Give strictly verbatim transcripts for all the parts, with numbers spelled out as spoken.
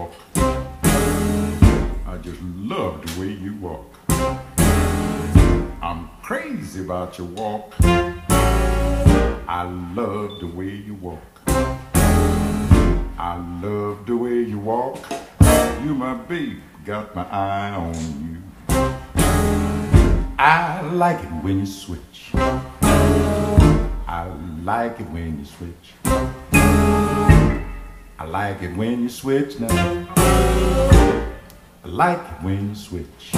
walk. I just love the way you walk. I'm crazy about your walk. I love the way you walk. I love the way you walk. You my baby, got my eye on you. I like it when you switch. I like it when you switch. I like it when you switch now. I like it when you switch.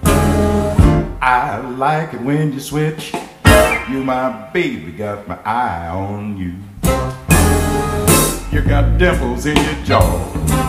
I like it when you switch. You my baby, got my eye on you. You got dimples in your jaw.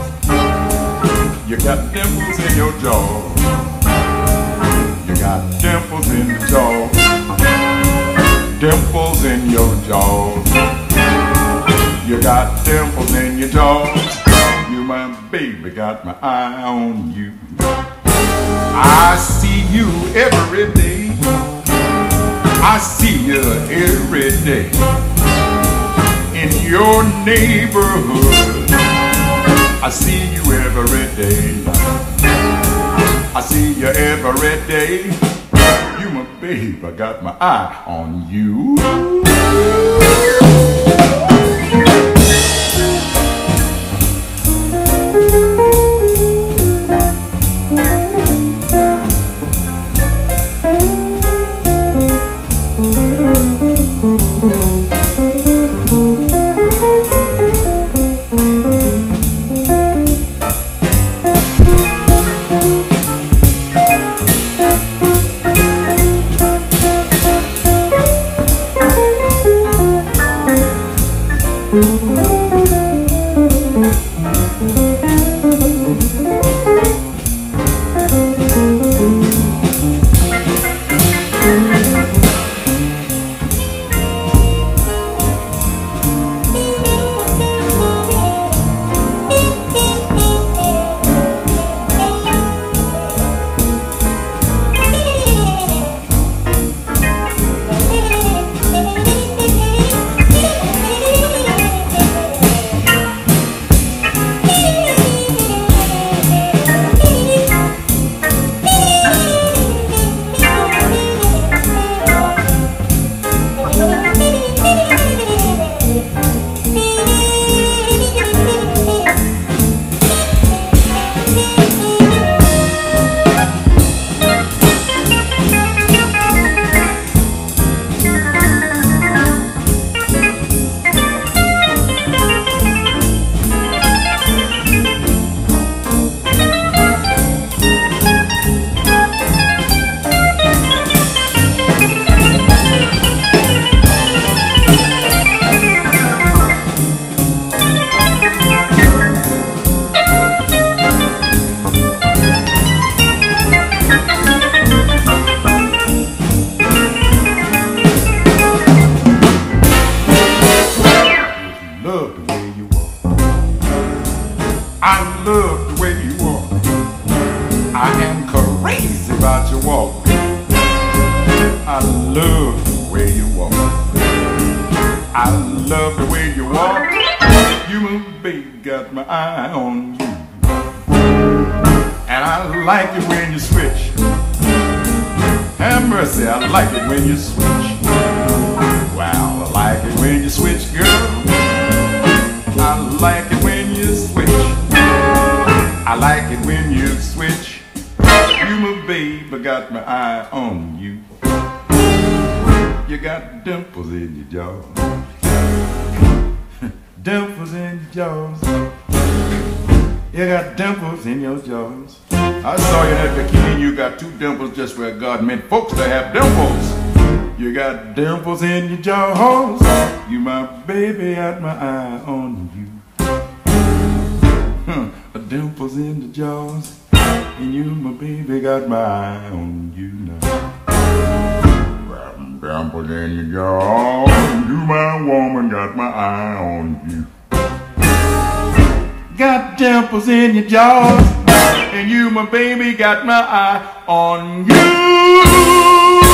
You got dimples in your jaw. You got dimples in your jaw. Dimples in your jaw. You got dimples in your jaws. You my baby, got my eye on you. I see you every day. I see you every day. In your neighborhood, I see you every day. I see you every day. You my baby, I got my eye on you. I love the way you walk. I am crazy about your walk. I love the way you walk. I love the way you walk. You my baby, got my eye on you. And I like it when you switch. Have mercy, I like it when you switch. Well, I like it when you switch, girl. I like it when you switch. I like it when you switch. You my baby, got my eye on you. You got dimples in your jaws. Dimples in your jaws. You got dimples in your jaws. I saw you in that bikini, you got two dimples just where God meant folks to have dimples. You got dimples in your jaws. You my baby, got my eye on you. Huh, dimples in the jaws. And you my baby, got my eye on you now. Dimples in your jaws. You my woman, got my eye on you. Got dimples in your jaws, and you, my baby, got my eye on you.